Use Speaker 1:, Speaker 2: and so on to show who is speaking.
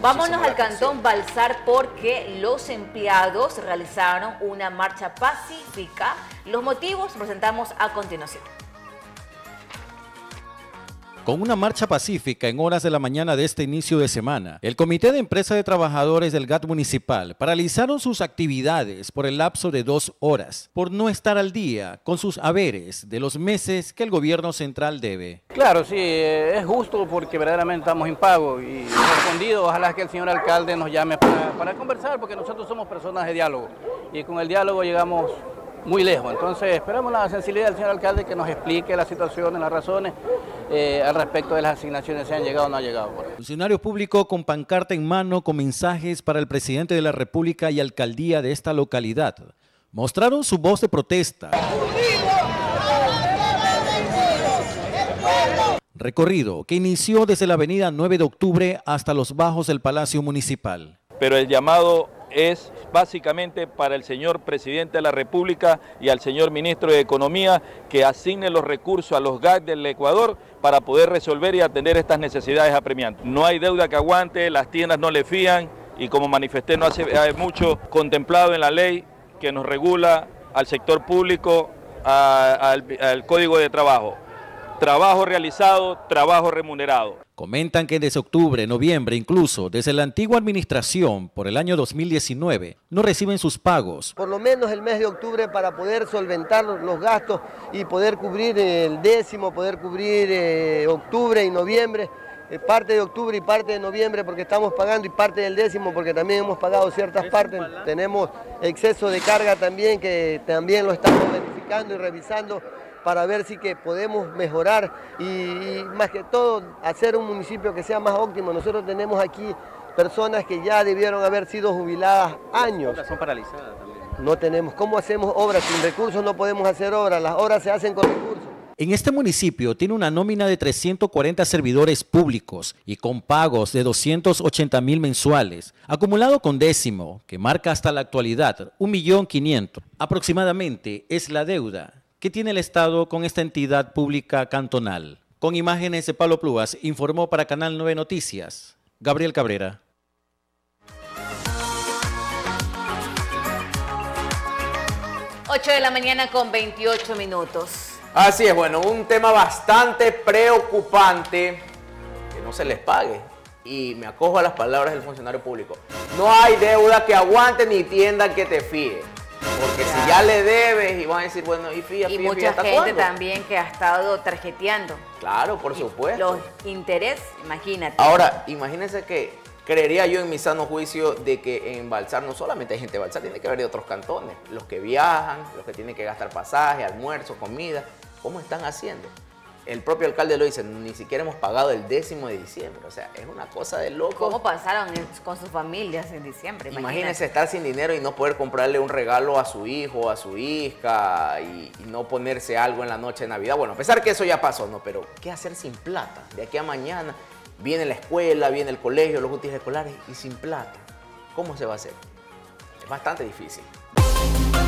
Speaker 1: Vámonos al Cantón Balsar porque los empleados realizaron una marcha pacífica. Los motivos presentamos a continuación.
Speaker 2: Con una marcha pacífica en horas de la mañana de este inicio de semana, el Comité de Empresa de Trabajadores del GAT Municipal paralizaron sus actividades por el lapso de 2 horas, por no estar al día con sus haberes de los meses que el gobierno central debe.
Speaker 3: Claro, sí, es justo porque verdaderamente estamos impagos y respondido, ojalá que el señor alcalde nos llame para conversar, porque nosotros somos personas de diálogo y con el diálogo llegamos muy lejos. Entonces esperamos la sensibilidad del señor alcalde que nos explique la situación, las razones al respecto de las asignaciones, si han llegado o no han llegado.
Speaker 2: Funcionario público con pancarta en mano con mensajes para el presidente de la República y alcaldía de esta localidad mostraron su voz de protesta. Recorrido que inició desde la avenida 9 de octubre hasta los bajos del Palacio Municipal.
Speaker 4: Pero el llamado es básicamente para el señor presidente de la República y al señor ministro de Economía que asigne los recursos a los GAC del Ecuador para poder resolver y atender estas necesidades apremiantes. No hay deuda que aguante, las tiendas no le fían y como manifesté no hace mucho, contemplado en la ley que nos regula al sector público, al Código de Trabajo. Trabajo realizado, trabajo remunerado.
Speaker 2: Comentan que desde octubre, noviembre, incluso desde la antigua administración por el año 2019, no reciben sus pagos.
Speaker 5: Por lo menos el mes de octubre para poder solventar los gastos y poder cubrir el décimo, poder cubrir octubre y noviembre, parte de octubre y parte de noviembre porque estamos pagando y parte del décimo porque también hemos pagado ciertas partes. Tenemos exceso de carga también que también lo estamos verificando y revisando para ver si que podemos mejorar y más que todo hacer un municipio que sea más óptimo. Nosotros tenemos aquí personas que ya debieron haber sido jubiladas años.
Speaker 3: Las son paralizadas también.
Speaker 5: No tenemos. ¿Cómo hacemos obras? Sin recursos no podemos hacer obras, las obras se hacen con recursos.
Speaker 2: En este municipio tiene una nómina de 340 servidores públicos y con pagos de 280.000 mensuales, acumulado con décimo, que marca hasta la actualidad 1.500.000. Aproximadamente es la deuda que tiene el Estado con esta entidad pública cantonal. Con imágenes de Pablo Plúas, informó para Canal 9 Noticias, Gabriel Cabrera.
Speaker 1: Ocho de la mañana con 28 minutos.
Speaker 6: Así es, bueno, un tema bastante preocupante, que no se les pague. Y me acojo a las palabras del funcionario público. No hay deuda que aguante ni tienda que te fíe. Porque claro, si ya le debes y van a decir, bueno, y fía,
Speaker 1: y mucha gente ¿cuándo? También que ha estado tarjeteando.
Speaker 6: Claro, por supuesto.
Speaker 1: Los intereses, imagínate.
Speaker 6: Ahora, imagínense que creería yo en mi sano juicio de que en Balsar no solamente hay gente de Balsar, tiene que haber de otros cantones. Los que viajan, los que tienen que gastar pasaje, almuerzo, comida. ¿Cómo están haciendo? El propio alcalde lo dice, ni siquiera hemos pagado el 10º de diciembre. O sea, es una cosa de loco.
Speaker 1: ¿Cómo pasaron con sus familias en diciembre?
Speaker 6: Imagínense estar sin dinero y no poder comprarle un regalo a su hijo o a su hija y no ponerse algo en la noche de Navidad. Bueno, a pesar que eso ya pasó, ¿no? Pero ¿qué hacer sin plata? De aquí a mañana viene la escuela, viene el colegio, los útiles escolares y sin plata. ¿Cómo se va a hacer? Es bastante difícil.